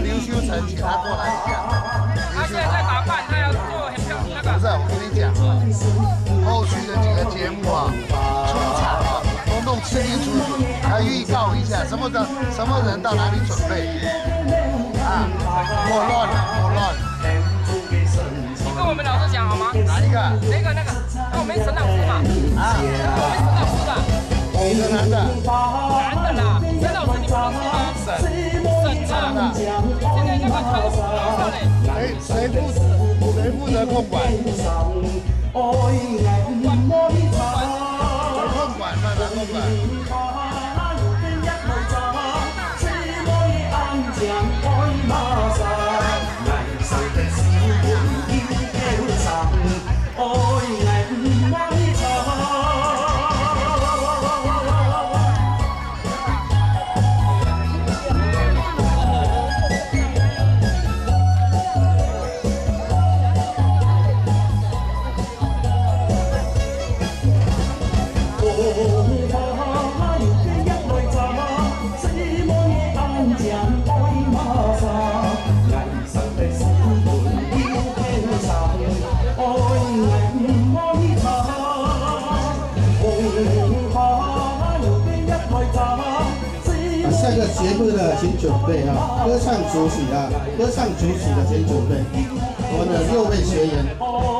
刘修成，请他过来一下。 他现在在打扮，他要做很漂亮那个。 不是，我跟你讲啊，后续的几个节目啊，出场啊，通清楚楚，要预告一下什么人到哪里准备啊，莫乱了，莫乱。 你跟我们老师讲好吗？ 哪一个？ 那个，那我们沈老师嘛。啊，我们沈老师的。 女的男的？ 男的啦，沈老师你不认识吗？沈啊，现在那个常熟老少嘞。 谁负责控管？谁控管？慢慢控管。 下个节目的请准备啊，歌唱主曲的先准备，我们的6位学员。